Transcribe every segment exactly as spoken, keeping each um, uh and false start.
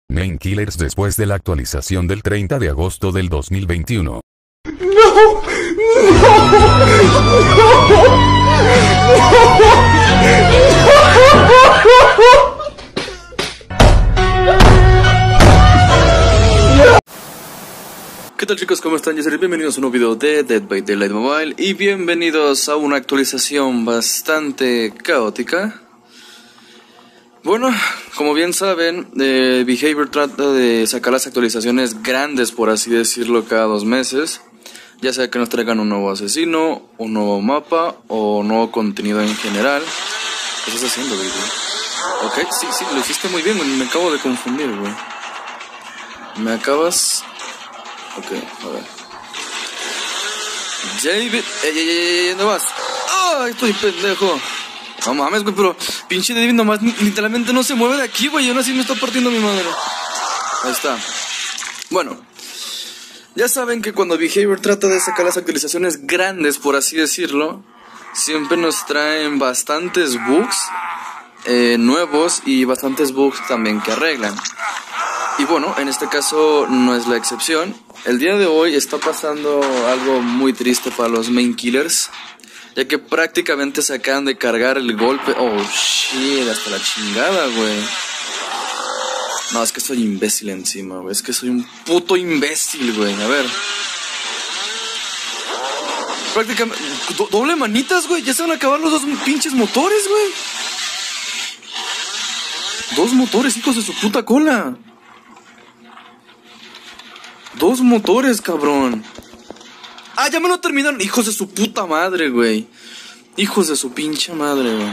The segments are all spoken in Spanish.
Main Killers después de la actualización del treinta de agosto del dos mil veintiuno. No, ¿Qué tal, chicos? ¿Cómo están? Yo soy bienvenidos a un nuevo video de Dead by Daylight Mobile y bienvenidos a una actualización bastante caótica. Bueno, como bien saben, eh, Behavior trata de sacar las actualizaciones grandes, por así decirlo, cada dos meses. Ya sea que nos traigan un nuevo asesino, un nuevo mapa o nuevo contenido en general. ¿Qué estás haciendo, baby? Ok, sí, sí, lo hiciste muy bien, me acabo de confundir, güey. Me acabas... Ok, a ver. David, ey, ey, ey, ¿dónde vas? ¡Ay, estoy pendejo! No mames, güey, pero pinche David nomás literalmente no se mueve de aquí, güey. Y aún así me está partiendo mi madre. Ahí está. Bueno, ya saben que cuando Behavior trata de sacar las actualizaciones grandes, por así decirlo, siempre nos traen bastantes bugs eh, nuevos y bastantes bugs también que arreglan. Y bueno, en este caso no es la excepción. El día de hoy está pasando algo muy triste para los Main Killers, ya que prácticamente se acaban de cargar el golpe. Oh shit, hasta la chingada, güey. No, es que soy imbécil encima, güey. Es que soy un puto imbécil, güey. A ver. Prácticamente... Do doble manitas, güey. Ya se van a acabar los dos pinches motores, güey. Dos motores, hijos de su puta cola. Dos motores, cabrón. Ah, ya me lo terminaron. Hijos de su puta madre, güey. Hijos de su pinche madre, güey.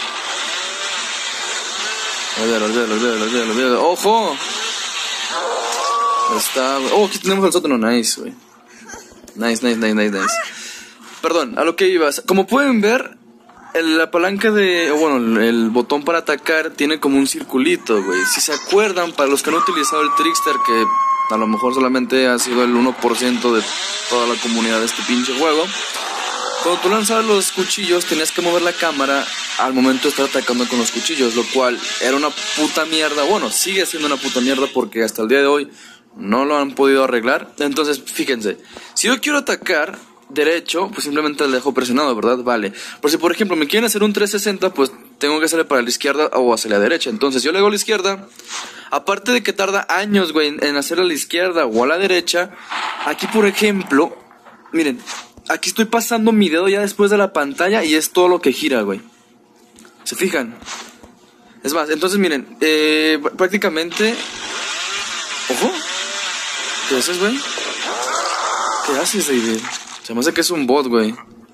Olvídalo, olvídalo, olvídalo, olvídalo, olvídalo. ¡Ojo! Ahí está, güey. Oh, aquí tenemos el sótano. Nice, güey. Nice, nice, nice, nice, nice. Perdón, a lo que ibas. Como pueden ver, el, la palanca de... Bueno, el, el botón para atacar tiene como un circulito, güey. Si se acuerdan, para los que no han utilizado el Trickster, que... a lo mejor solamente ha sido el uno por ciento de toda la comunidad de este pinche juego. Cuando tú lanzabas los cuchillos, tenías que mover la cámara al momento de estar atacando con los cuchillos, lo cual era una puta mierda. Bueno, sigue siendo una puta mierda porque hasta el día de hoy no lo han podido arreglar. Entonces, fíjense, si yo quiero atacar derecho, pues simplemente le dejo presionado, ¿verdad? Vale. Pero si, por ejemplo, me quieren hacer un trescientos sesenta, pues tengo que hacerle para la izquierda o hacia la derecha. Entonces, yo le hago a la izquierda. Aparte de que tarda años, güey, en hacer a la izquierda o a la derecha, aquí, por ejemplo, miren, aquí estoy pasando mi dedo ya después de la pantalla y es todo lo que gira, güey. ¿Se fijan? Es más, entonces, miren, eh, prácticamente... ¡Ojo! ¿Qué haces, güey? ¿Qué haces, David? Se me hace que es un bot, güey.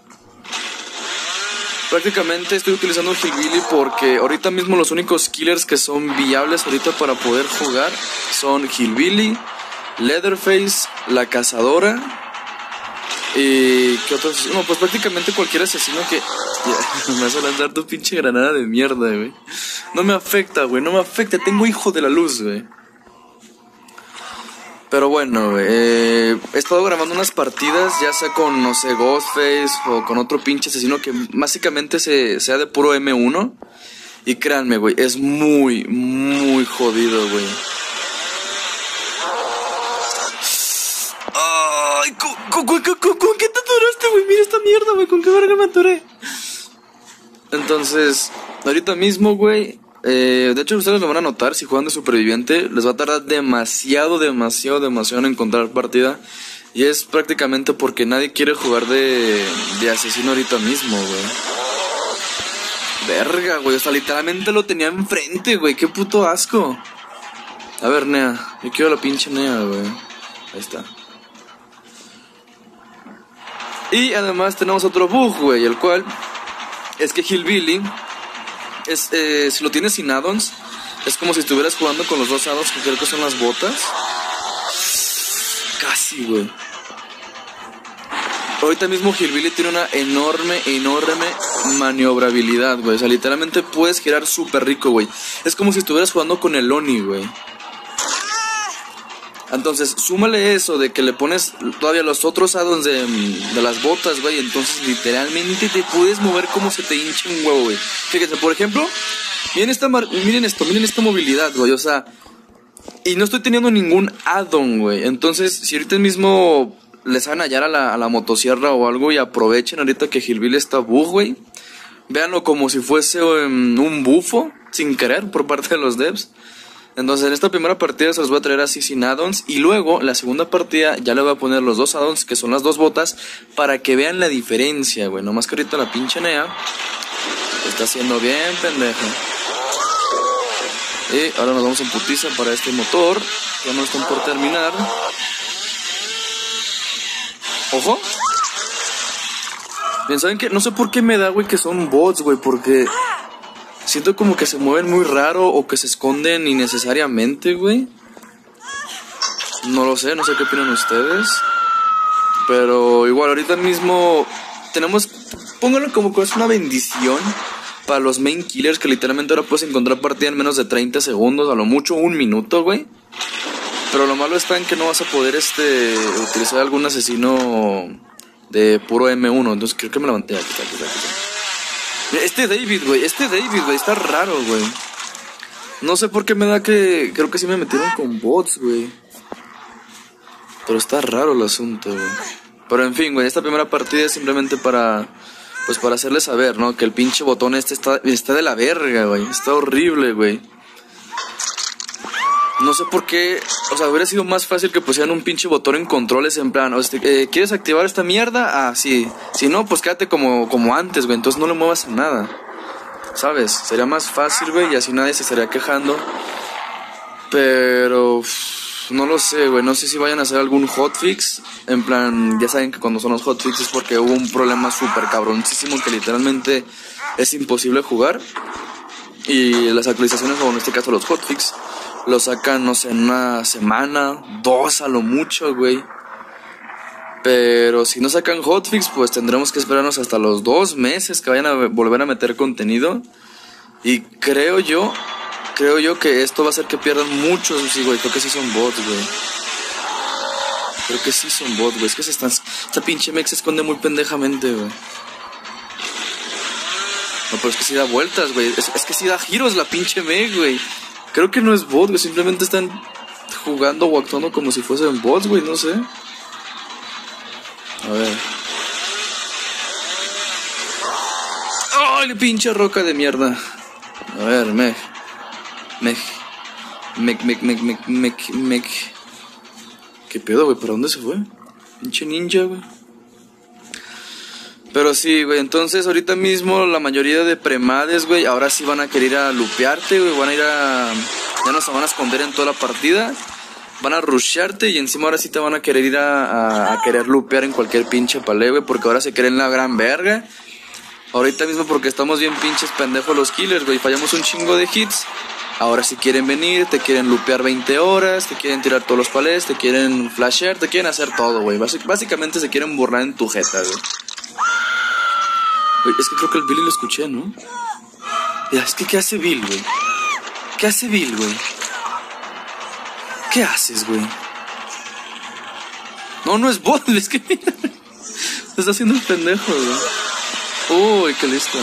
Prácticamente estoy utilizando Hillbilly porque ahorita mismo los únicos killers que son viables ahorita para poder jugar son Hillbilly, Leatherface, la cazadora y... ¿qué otros? No, pues prácticamente cualquier asesino que... Yeah, me vas a lanzar tu pinche granada de mierda, güey. No me afecta, güey, no me afecta, tengo hijo de la luz, güey. Pero bueno, eh, he estado grabando unas partidas, ya sea con, no sé, Ghostface o con otro pinche asesino que básicamente se, sea de puro eme uno. Y créanme, güey, es muy, muy jodido, güey. Ay, ¿con, con, con, con, con qué te aturaste, güey? Mira esta mierda, güey, ¿con qué verga me atoré? Entonces, ahorita mismo, güey... Eh, de hecho, ustedes lo van a notar, si juegan de superviviente, les va a tardar demasiado, demasiado, demasiado en encontrar partida. Y es prácticamente porque nadie quiere jugar de, de asesino ahorita mismo, güey. Verga, güey, o sea, literalmente lo tenía enfrente, güey, qué puto asco. A ver, Nea, yo quiero la pinche Nea, güey. Ahí está. Y además tenemos otro bug, güey, el cual es que Hillbilly... Es, eh, si lo tienes sin add-ons, es como si estuvieras jugando con los dos add-ons que creo que son las botas. Casi, güey. Ahorita mismo Hillbilly tiene una enorme, enorme maniobrabilidad, güey. O sea, literalmente puedes girar súper rico, güey. Es como si estuvieras jugando con el Oni, güey. Entonces, súmale eso de que le pones todavía los otros addons de, de las botas, güey. Entonces, literalmente te puedes mover como se te hincha un huevo, güey. Fíjense, por ejemplo, miren esta, miren esto, miren esta movilidad, güey. O sea, Y no estoy teniendo ningún add-on, güey. Entonces, si ahorita mismo les van a hallar a la, a la motosierra o algo y aprovechen ahorita que Hillbilly está bug, güey. Véanlo como si fuese um, un bufo, sin querer, por parte de los devs. Entonces, en esta primera partida se los voy a traer así sin add-ons. Y luego, la segunda partida, ya le voy a poner los dos add-ons, que son las dos botas, para que vean la diferencia, güey. Nomás que ahorita la pinche Nea está haciendo bien pendeja. Y ahora nos vamos en putiza para este motor. Ya no están por terminar. Ojo. Bien, ¿saben qué? No sé por qué me da, güey, que son bots, güey, porque siento como que se mueven muy raro o que se esconden innecesariamente, güey. No lo sé, no sé qué opinan ustedes. Pero igual, ahorita mismo tenemos, pónganlo como que es una bendición para los main killers, que literalmente ahora puedes encontrar partida en menos de treinta segundos, a lo mucho un minuto, güey. Pero lo malo está en que no vas a poder este utilizar algún asesino de puro eme uno. Entonces creo que me levanté. Aquí está, aquí está, aquí está. Este David, güey, este David, güey, está raro, güey. No sé por qué me da que, creo que sí me metieron con bots, güey. Pero está raro el asunto, güey. Pero en fin, güey, esta primera partida es simplemente para, pues para hacerles saber, ¿no? Que el pinche botón este está, está de la verga, güey. Está horrible, güey. No sé por qué, o sea, hubiera sido más fácil que pusieran un pinche botón en controles en plan, o sea, eh, ¿quieres activar esta mierda? Ah, sí. Si no, pues quédate como, como antes, güey, entonces no le muevas a nada. ¿Sabes? Sería más fácil, güey, y así nadie se estaría quejando. Pero uff, no lo sé, güey, no sé si vayan a hacer algún hotfix. En plan, ya saben que cuando son los hotfix es porque hubo un problema súper cabroncísimo que literalmente es imposible jugar. Y las actualizaciones, o en este caso los hotfix, lo sacan, no sé, en una semana, dos a lo mucho, güey. Pero si no sacan hotfix, pues tendremos que esperarnos hasta los dos meses que vayan a volver a meter contenido. Y creo yo, creo yo que esto va a hacer que pierdan muchos, sí, güey. Creo que sí son bots, güey. Creo que sí son bots, güey. Es que se están, esta pinche mech se esconde muy pendejamente, güey. No, pero es que sí da vueltas, güey. Es, es que sí da giros la pinche mech, güey. Creo que no es bot, güey. Simplemente están jugando o actuando como si fuesen bots, güey. No sé. A ver. ¡Ay, pinche roca de mierda! A ver, mech. Mech. Mech, mech, mech, mech, mech, mech. ¿Qué pedo, güey? ¿Para dónde se fue? Pinche ninja, güey. Pero sí, güey, entonces ahorita mismo la mayoría de premades, güey, ahora sí van a querer ir a lupearte, güey, van a ir a... Ya no se van a esconder en toda la partida, van a rushearte y encima ahora sí te van a querer ir a, a, a querer lupear en cualquier pinche palé, güey, porque ahora se creen la gran verga. Ahorita mismo porque estamos bien pinches pendejos los killers, güey, fallamos un chingo de hits. Ahora si quieren venir, te quieren lupear veinte horas, te quieren tirar todos los palés, te quieren flashear, te quieren hacer todo, güey. Básic- básicamente se quieren burlar en tu jeta, güey. Es que creo que el Billy lo escuché, ¿no? Ya, es que ¿qué hace Bill, güey? ¿Qué hace Bill, güey? ¿Qué haces, güey? No, no es bot, es que mira. Se está haciendo un pendejo, güey. Uy, qué listo.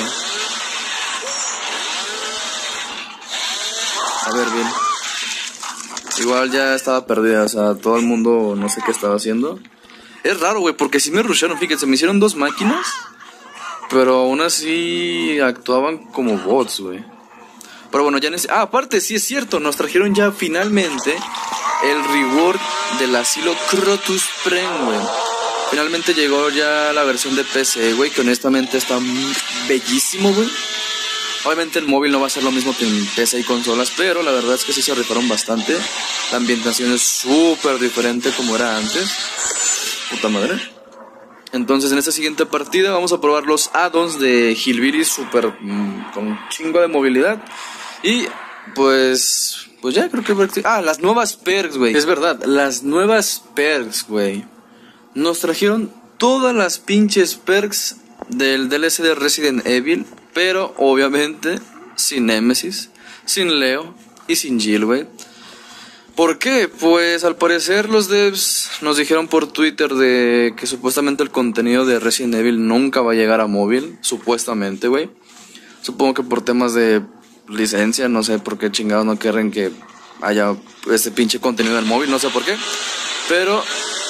A ver, Bill. Igual ya estaba perdida, o sea, todo el mundo no sé qué estaba haciendo. Es raro, güey, porque si me rusharon, fíjense, me hicieron dos máquinas. Pero aún así actuaban como bots, güey. Pero bueno, ya en ese... Ah, aparte, sí es cierto, nos trajeron ya finalmente el reward del asilo Crotus Prem, güey. Finalmente llegó ya la versión de P C, güey, que honestamente está bellísimo, güey. Obviamente el móvil no va a ser lo mismo que en P C y consolas, pero la verdad es que sí se rifaron bastante. La ambientación es súper diferente como era antes. Puta madre. Entonces en esta siguiente partida vamos a probar los add-ons de Hillbilly super mmm, con un chingo de movilidad. Y pues pues ya creo que... Ah, las nuevas perks, güey. Es verdad, las nuevas perks, güey. Nos trajeron todas las pinches perks del D L C de Resident Evil, pero obviamente sin Nemesis, sin Leo y sin Jill, güey. ¿Por qué? Pues al parecer los devs nos dijeron por Twitter de que supuestamente el contenido de Resident Evil nunca va a llegar a móvil, supuestamente, güey. Supongo que por temas de licencia, no sé por qué chingados no quieren que haya ese pinche contenido del móvil, no sé por qué. Pero...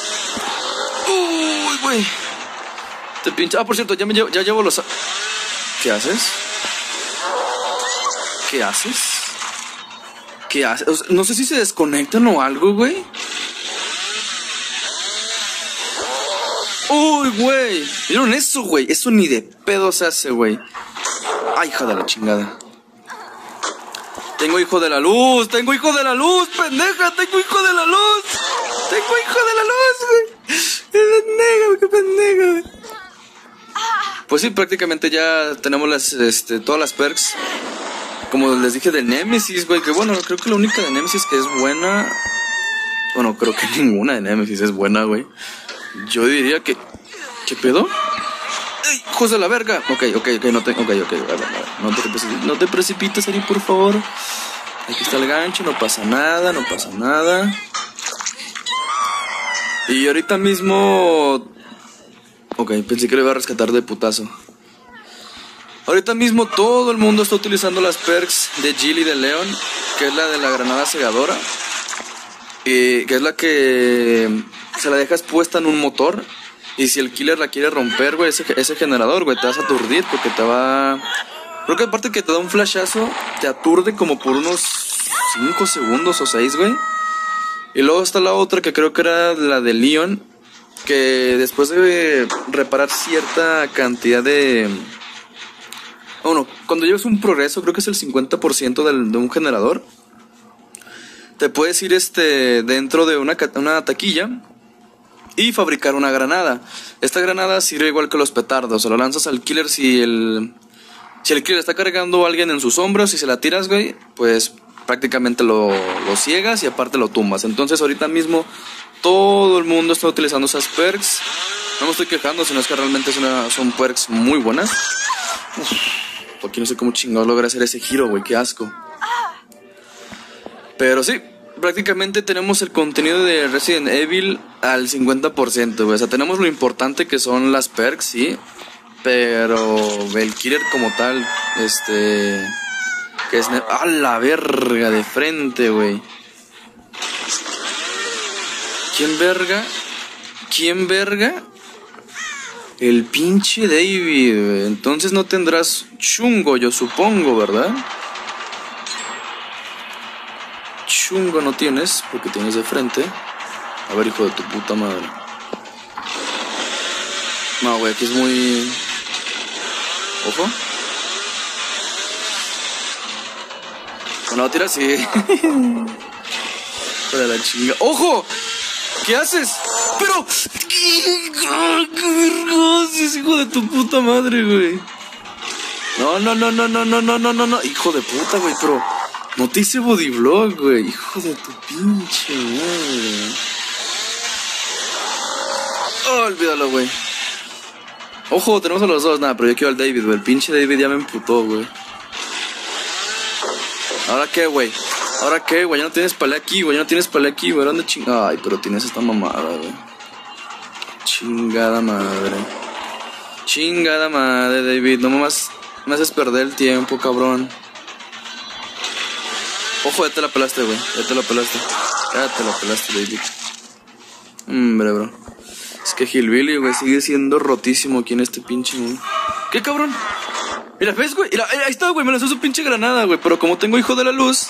Uy, güey. Este pinche... Ah, por cierto, ya, me llevo, ya llevo los... ¿Qué haces? ¿Qué haces? ¿Qué haces? O sea, no sé si se desconectan o algo, güey. Uy, güey. ¿Vieron eso, güey? Eso ni de pedo se hace, güey. Ay, hija de la chingada. Tengo hijo de la luz, tengo hijo de la luz, pendeja, tengo hijo de la luz. Tengo hijo de la luz, güey. Qué pendeja, güey, qué pendeja, güey. Pues sí, prácticamente ya tenemos las, este, todas las perks. Como les dije del Nemesis, güey, que bueno, creo que la única de Nemesis que es buena... Bueno, creo que ninguna de Nemesis es buena, güey. Yo diría que... ¿Qué pedo? ¡Ey, hijos de la verga! Ok, ok, ok, no te... Ok, ok, a ver, a ver, no te precipites, no te precipites, Ari, por favor. Aquí está el gancho, no pasa nada, no pasa nada. Y ahorita mismo... Ok, pensé que le iba a rescatar de putazo. Ahorita mismo todo el mundo está utilizando las perks de Jill y de Leon, que es la de la granada cegadora. Y que es la que se la dejas puesta en un motor. Y si el killer la quiere romper, güey, ese, ese generador, güey, te vas a aturdir porque te va... Creo que aparte que te da un flashazo, te aturde como por unos cinco segundos o seis, güey. Y luego está la otra que creo que era la de Leon, que después de reparar cierta cantidad de... Bueno, cuando llevas un progreso, creo que es el cincuenta por ciento del, de un generador, te puedes ir este dentro de una, una taquilla y fabricar una granada. Esta granada sirve igual que los petardos. Se lo lanzas al killer si el... Si el killer está cargando a alguien en sus hombros y se la tiras, güey, pues prácticamente lo, lo ciegas y aparte lo tumbas. Entonces ahorita mismo todo el mundo está utilizando esas perks. No me estoy quejando, sino es que realmente es una, son perks muy buenas. Uf, porque no sé cómo chingado logra hacer ese giro, güey, qué asco. Pero sí, prácticamente tenemos el contenido de Resident Evil al cincuenta por ciento, güey. O sea, tenemos lo importante que son las perks, sí. Pero el killer como tal, este... Que es... ¡A la verga! De frente, güey. ¿Quién verga? ¿Quién verga? El pinche David, güey. Entonces no tendrás chungo, yo supongo, ¿verdad? Chungo no tienes, porque tienes de frente. A ver, hijo de tu puta madre. No, güey, aquí es muy... Ojo. Bueno, tira así. Para la chinga. ¡Ojo! ¿Qué haces? Pero... ¡Qué vergüenza, hijo de tu puta madre, güey! No, no, no, no, no, no, no, no, no, no. Hijo de puta, güey, pero... No te hice bodyvlog, güey. Hijo de tu pinche madre. Oh, olvídalo, güey. Ojo, tenemos a los dos. Nada, pero yo quiero al David, güey. El pinche David ya me emputó, güey. ¿Ahora qué, güey? ¿Ahora qué, güey? Ya no tienes palé aquí, güey. Ya no tienes palé aquí, güey. ¿Dónde chingada? Ay, pero tienes esta mamada, güey. Chingada madre. Chingada madre, David. No más me haces perder el tiempo, cabrón. Ojo, ya te la pelaste, güey. Ya te la pelaste. Ya te la pelaste, David. Hombre, bro. Es que Hillbilly, güey, sigue siendo rotísimo aquí en este pinche mundo. ¿Qué, cabrón? Mira, ¿ves, güey? Mira, ahí está, güey. Me lanzó su pinche granada, güey. Pero como tengo hijo de la luz...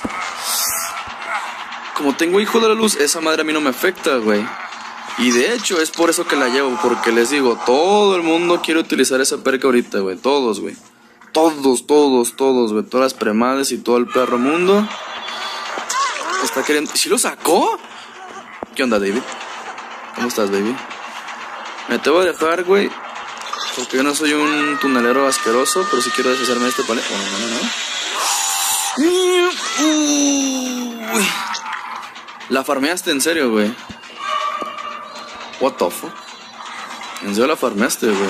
Como tengo hijo de la luz, esa madre a mí no me afecta, güey. Y de hecho, es por eso que la llevo. Porque les digo, todo el mundo quiere utilizar esa perca ahorita, güey. Todos, güey. Todos, todos, todos, güey. Todas las premades y todo el perro mundo está queriendo... ¿Sí lo sacó? ¿Qué onda, David? ¿Cómo estás, baby? Me te voy a dejar, güey, porque yo no soy un tunelero asqueroso, pero sí quiero deshacerme de este palé. Bueno, no, no, no. Uy. La farmeaste, en serio, güey. What the fuck? En serio la farmeaste, güey.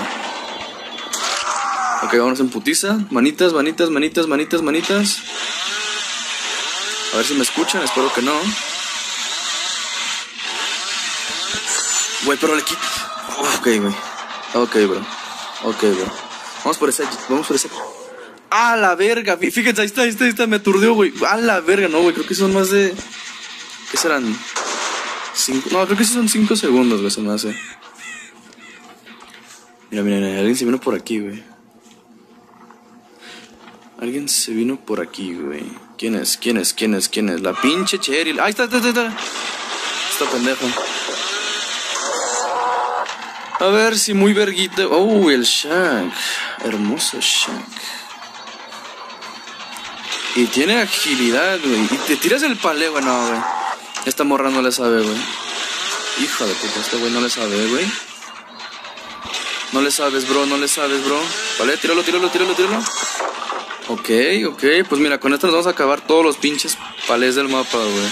Ok, vámonos en putiza. Manitas, manitas, manitas, manitas, manitas. A ver si me escuchan, espero que no. Güey, pero le quito. Ok, güey. Ok, bro. Ok, bro. Vamos por ese. Vamos por ese. ¡A la verga! Fíjense, ahí está, ahí está, ahí está, me aturdió, güey. ¡A la verga! No, güey, creo que son más de... ¿Qué serán? Cinco... No, creo que sí son cinco segundos, güey, se me hace. Mira, mira, mira, alguien se vino por aquí, güey. Alguien se vino por aquí, güey. ¿Quién es? ¿Quién es? ¿Quién es? ¿Quién es? La pinche Cheryl. ¡Ahí está, está, está! Está, está pendejo. A ver si muy verguita. Oh, el Shaq. Hermoso Shaq. Y tiene agilidad, güey. Y te tiras el paleo, güey. No, güey. Esta morra no le sabe, güey. Hija de puta, este güey no le sabe, güey. No le sabes, bro. No le sabes, bro. Vale, tíralo, tíralo, tíralo, tíralo. Ok, ok. Pues mira, con esto nos vamos a acabar todos los pinches palés del mapa, güey.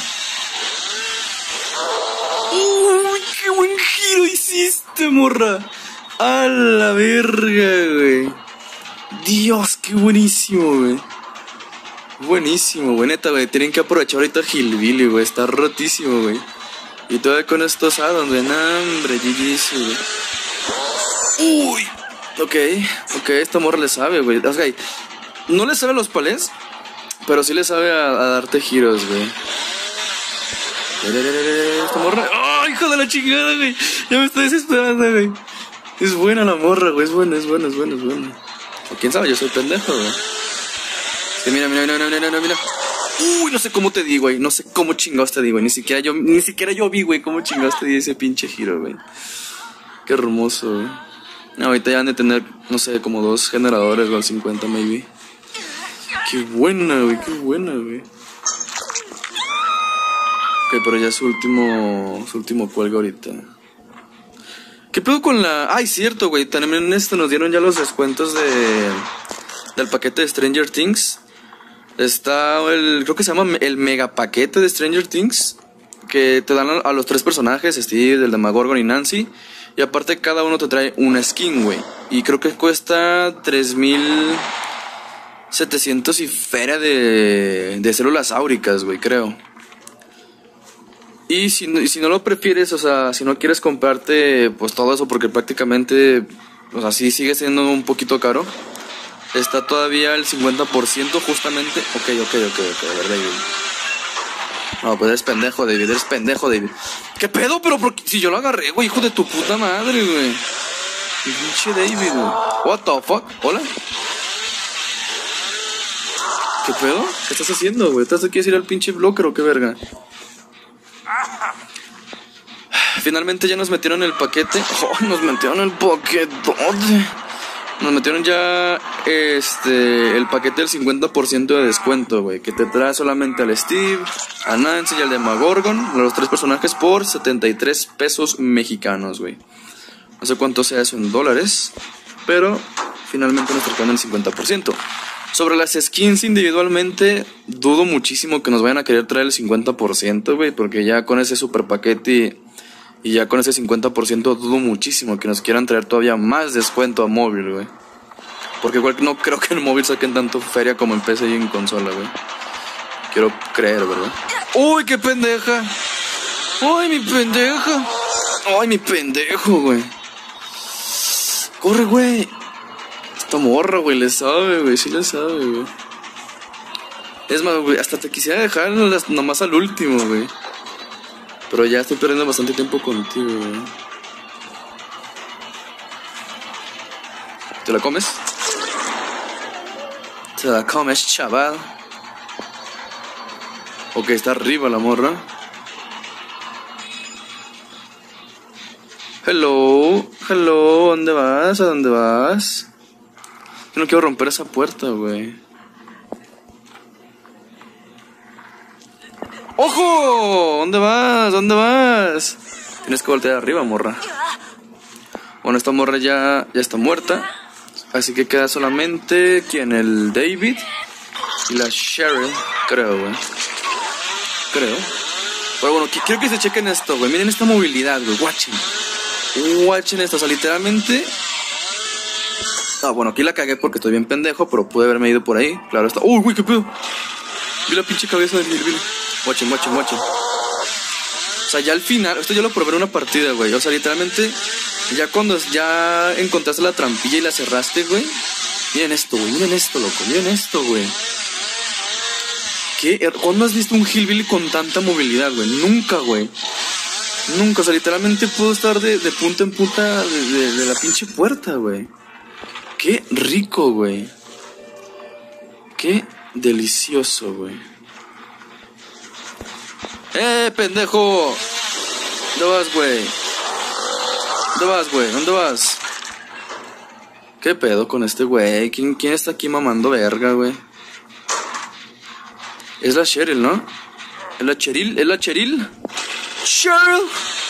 ¡Uy, qué buen giro hiciste, morra! ¡A la verga, güey! Dios, qué buenísimo, güey. Buenísimo, güey, neta, güey. Tienen que aprovechar ahorita Hillbilly, güey. Está rotísimo, güey. Y todavía con estos addons, güey. Nah, hombre, G G, güey. Uy. Ok, ok, esta morra le sabe, güey. O sea, no le sabe a los palés, pero sí le sabe a, a darte giros, güey. Esta morra. ¡Oh, hijo de la chingada, güey! Ya me estoy desesperando, güey. Es buena la morra, güey. Es buena, es buena, es buena, es buena. O quién sabe, yo soy pendejo, güey. Es que mira, mira, mira, mira, mira, mira. Uy, no sé cómo te di, güey. No sé cómo chingados te di, güey. Ni siquiera yo, ni siquiera yo vi, güey, cómo chingados te di ese pinche giro, güey. Qué hermoso, güey. No, ahorita ya han de tener, no sé, como dos generadores, o al cincuenta, maybe. Qué buena, güey, qué buena, güey. Ok, pero ya es su último, su último cuelgo ahorita. ¿Qué pedo con la...? Ay, cierto, güey. También en esto nos dieron ya los descuentos de... del paquete de Stranger Things. Está el... creo que se llama el mega paquete de Stranger Things, que te dan a, a los tres personajes, Steve, el Demogorgon y Nancy. Y aparte cada uno te trae una skin, güey. Y creo que cuesta tres mil setecientos y feria de, de células áuricas, güey, creo. Y si, y si no lo prefieres, o sea, si no quieres comprarte pues todo eso, porque prácticamente, o sea, sí sigue siendo un poquito caro, está todavía el cincuenta por ciento justamente. Ok, ok, ok, ok, a ver, David. No, pues eres pendejo, David, eres pendejo, David. ¿Qué pedo? Pero ¿por qué? Si yo lo agarré, güey, hijo de tu puta madre, güey. Pinche David, güey. What the fuck? ¿Hola? ¿Qué pedo? ¿Qué estás haciendo, güey? ¿Estás quieres ir al pinche blocker o qué verga? Finalmente ya nos metieron el paquete. Oh, nos metieron el paquete. Nos metieron ya este el paquete del cincuenta por ciento de descuento, güey. Que te trae solamente al Steve, a Nancy y al Demogorgon, los tres personajes, por setenta y tres pesos mexicanos, güey. No sé cuánto sea eso en dólares, pero finalmente nos trajeron el cincuenta por ciento. Sobre las skins individualmente, dudo muchísimo que nos vayan a querer traer el cincuenta por ciento, güey. Porque ya con ese super paquete y, y ya con ese cincuenta por ciento dudo muchísimo que nos quieran traer todavía más descuento a móvil, güey. Porque igual no creo que en móvil saquen tanto feria como en P C y en consola, güey. Quiero creer, ¿verdad? ¡Uy, qué pendeja! ¡Uy, mi pendeja! ¡Ay, mi pendejo, güey! ¡Corre, güey! Esta morra, güey, le sabe, güey, sí le sabe, güey. Es más, güey, hasta te quisiera dejar nomás al último, güey. Pero ya estoy perdiendo bastante tiempo contigo, güey. ¿Te la comes? Te la comes, chaval. Ok, está arriba la morra. Hello, hello, ¿dónde vas? ¿A dónde vas? Yo no quiero romper esa puerta, güey. ¡Ojo! ¿Dónde vas? ¿Dónde vas? Tienes que voltear arriba, morra. Bueno, esta morra ya, ya está muerta. Así que queda solamente... ¿quién? El David y la Cheryl, creo, güey. Creo. Pero bueno, quiero que se chequen esto, güey. Miren esta movilidad, güey. Watchen. Watchen esto, o sea, literalmente... Ah, bueno, aquí la cagué porque estoy bien pendejo, pero pude haberme ido por ahí. Claro, está... ¡Uy, güey, qué pedo! Vi la pinche cabeza del Billy. Watchen, watchen, watchen. O sea, ya al final... Esto yo lo probé en una partida, güey. O sea, literalmente... Ya cuando ya encontraste la trampilla y la cerraste, güey, Miren esto, güey, miren esto, loco, miren esto, güey. ¿Qué? ¿Cuándo has visto un Hillbilly con tanta movilidad, güey? Nunca, güey. Nunca, o sea, literalmente puedo estar de, de punta en punta de, de, de la pinche puerta, güey. Qué rico, güey. Qué delicioso, güey. ¡Eh, pendejo! ¿Dónde vas, güey? ¿Dónde vas, güey? ¿Dónde vas? ¿Qué pedo con este güey? ¿Quién, ¿Quién está aquí mamando verga, güey? Es la Cheryl, ¿no? ¿Es la Cheryl? ¿Es la Cheryl? ¡Cheryl!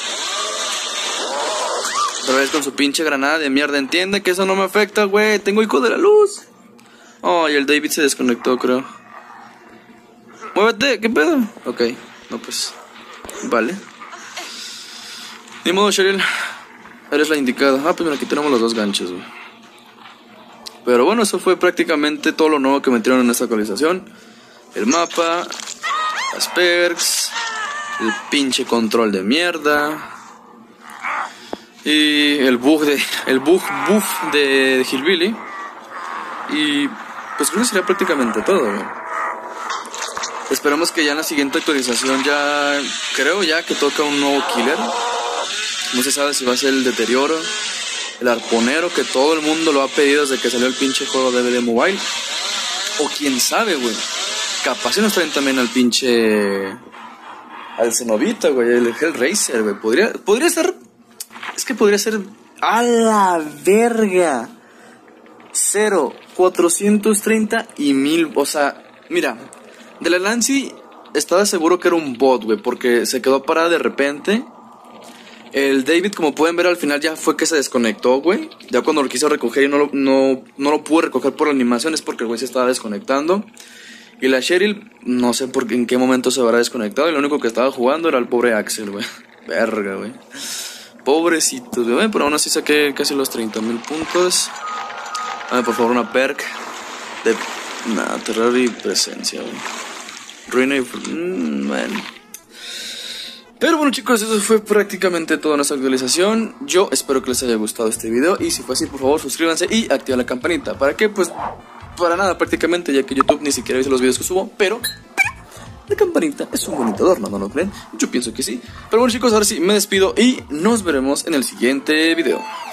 Otra vez con su pinche granada de mierda. Entiende que eso no me afecta, güey. Tengo hijo de la luz. Oh, y el David se desconectó, creo. Muévete, ¿qué pedo? Ok, no pues. Vale. Ni modo, Cheryl. Eres la indicada. Ah, pues mira, aquí tenemos los dos ganchos, güey. Pero bueno, eso fue prácticamente todo lo nuevo que metieron en esta actualización. El mapa, las perks, el pinche control de mierda y el bug de el bug buff de Hillbilly. Y pues creo que sería prácticamente todo, güey. Esperamos que ya en la siguiente actualización ya creo ya que toca un nuevo killer. No se sabe si va a ser el deterioro, el arponero, que todo el mundo lo ha pedido desde que salió el pinche juego de D V D Mobile. O quién sabe, güey. Capaz si nos traen también al pinche... al Cenobita, güey, el Hellraiser, güey. Podría, podría ser... Es que podría ser... ¡A la verga! Cero, cuatrocientos treinta y mil... O sea, mira, de la Lancy estaba seguro que era un bot, güey, porque se quedó parada de repente. El David, como pueden ver al final, ya fue que se desconectó, güey. Ya cuando lo quiso recoger y no lo, no, no lo pude recoger por la animación, es porque el güey se estaba desconectando. Y la Cheryl, no sé por qué, en qué momento se habrá desconectado. Y lo único que estaba jugando era el pobre Axel, güey. Verga, güey. Pobrecitos, güey. Pero aún así saqué casi los treinta mil puntos. Dame por favor una perk de... Nada, terror y presencia, güey. Ruina y... Mm, bueno. Pero bueno, chicos, eso fue prácticamente toda nuestra actualización. Yo espero que les haya gustado este video. Y si fue así, por favor, suscríbanse y activen la campanita. ¿Para qué? Pues... para nada prácticamente, ya que YouTube ni siquiera dice los videos que subo, pero la campanita es un bonito adorno, ¿no lo creen? Yo pienso que sí. Pero bueno, chicos, ahora sí me despido y nos veremos en el siguiente video.